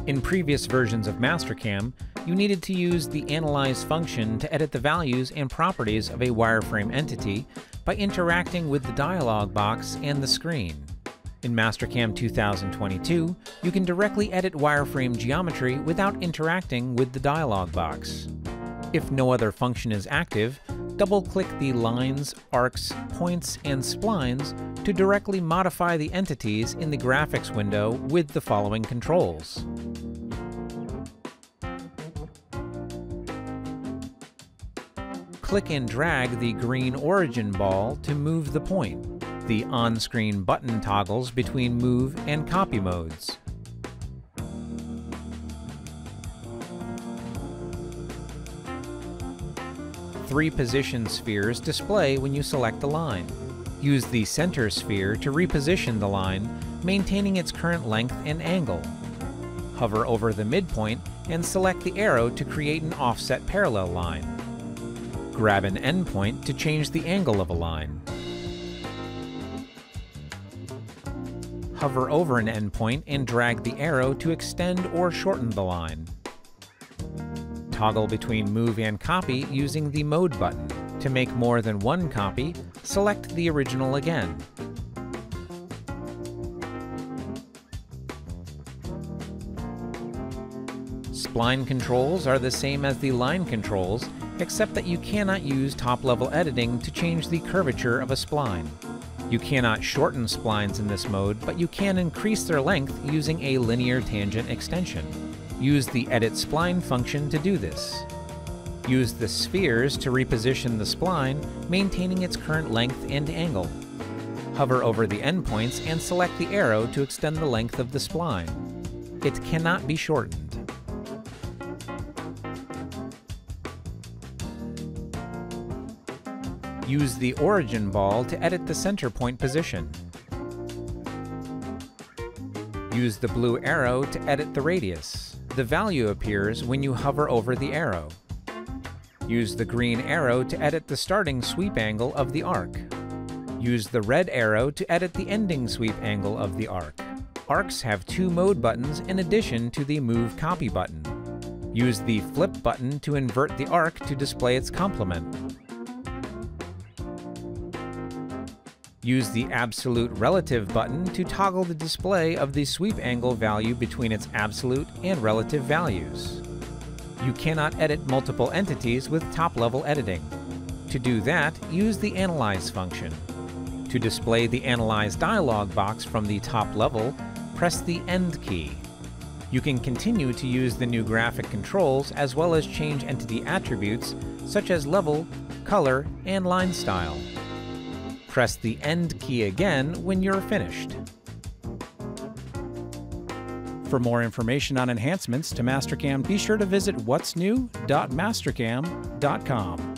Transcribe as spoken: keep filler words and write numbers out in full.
In previous versions of Mastercam, you needed to use the Analyze function to edit the values and properties of a wireframe entity by interacting with the dialog box and the screen. In Mastercam two thousand twenty-two, you can directly edit wireframe geometry without interacting with the dialog box. If no other function is active, double-click the lines, arcs, points, and splines to directly modify the entities in the graphics window with the following controls. Click and drag the green origin ball to move the point. The on-screen button toggles between move and copy modes. Three position spheres display when you select a line. Use the center sphere to reposition the line, maintaining its current length and angle. Hover over the midpoint and select the arrow to create an offset parallel line. Grab an endpoint to change the angle of a line. Hover over an endpoint and drag the arrow to extend or shorten the line. Toggle between move and copy using the mode button. To make more than one copy, select the original again. Spline controls are the same as the line controls, except that you cannot use top-level editing to change the curvature of a spline. You cannot shorten splines in this mode, but you can increase their length using a linear tangent extension. Use the Edit Spline function to do this. Use the spheres to reposition the spline, maintaining its current length and angle. Hover over the endpoints and select the arrow to extend the length of the spline. It cannot be shortened. Use the origin ball to edit the center point position. Use the blue arrow to edit the radius. The value appears when you hover over the arrow. Use the green arrow to edit the starting sweep angle of the arc. Use the red arrow to edit the ending sweep angle of the arc. Arcs have two mode buttons in addition to the Move Copy button. Use the Flip button to invert the arc to display its complement. Use the Absolute Relative button to toggle the display of the sweep angle value between its absolute and relative values. You cannot edit multiple entities with top-level editing. To do that, use the Analyze function. To display the Analyze dialog box from the top level, press the End key. You can continue to use the new graphic controls as well as change entity attributes such as level, color, and line style. Press the End key again when you're finished. For more information on enhancements to Mastercam, be sure to visit what's new dot mastercam dot com.